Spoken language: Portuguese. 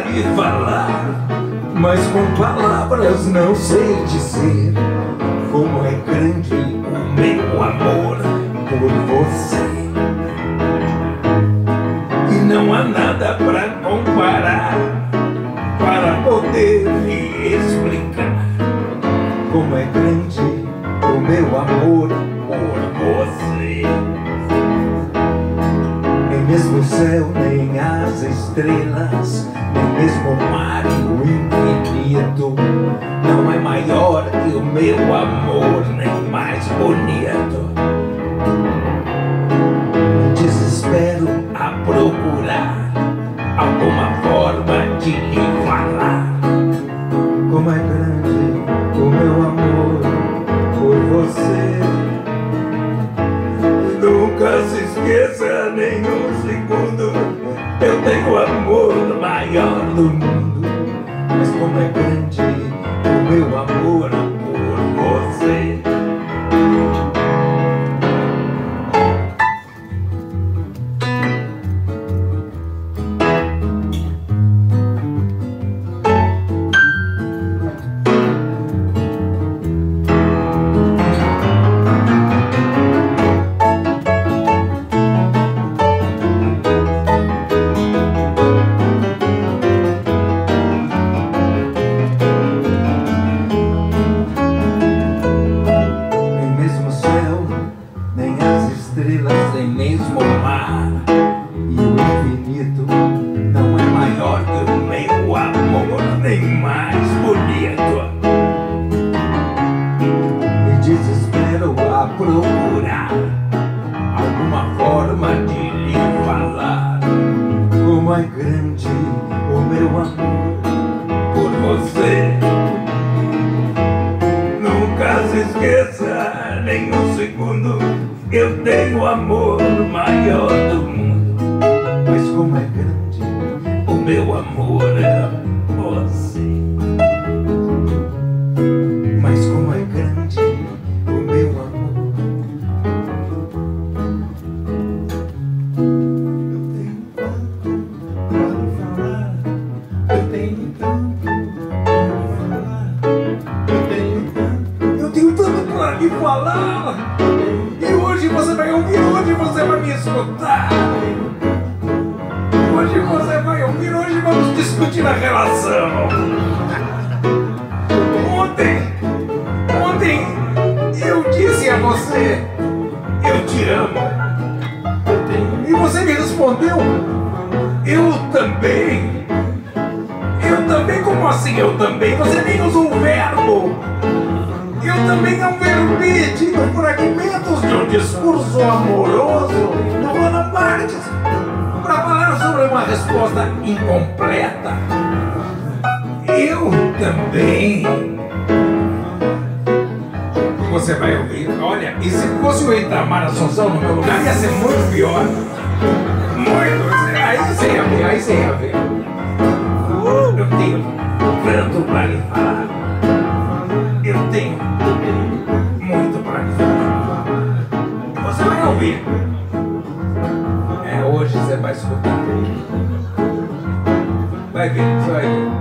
lhe falar, mas com palavras não sei dizer como é grande o meu amor por você. E não há nada pra comparar, para poder lhe explicar como é grande o meu amor por você. Nem mesmo o céu, nem as estrelas, nem mesmo o mar e o infinito não é maior que o meu amor, nem mais bonito. Me desespero a procurar alguma forma de lhe falar como é grande o meu amor por você. Nunca se esqueça nem um segundo, eu tenho amor maior do mundo, mas como é grande o meu amor por você. Nem mesmo o mar e o infinito não é maior que o meu amor, nem mais bonito. Me desespero a procurar alguma forma de lhe falar como é grande o meu amor por você. Nunca se esqueça nem um segundo, eu tenho amor maior do mundo, mas como é grande o meu amor é você. Mas como é grande o meu amor. Eu tenho tanto para falar, eu tenho tanto para falar, eu tenho tanto para lhe falar. E hoje você vai ouvir, hoje você vai me escutar. Hoje você vai ouvir, hoje vamos discutir a relação. Ontem eu disse a você, eu te amo. E você me respondeu, eu também. Eu também? Como assim eu também? Você nem usou o verbo. Eu também é um verbete com fragmentos de um discurso amoroso do Bonaparte para falar sobre uma resposta incompleta. Eu também. Você vai ouvir, olha, e se fosse o Itamar Assunção no meu lugar, ia ser muito pior. Muito. Aí você ia ver, aí você ia ver. Eu tenho tanto para lhe falar. Eu tenho muito para lhe falar. E você vai ouvir. Hoje você vai escutar. Vai ver, você vai ver.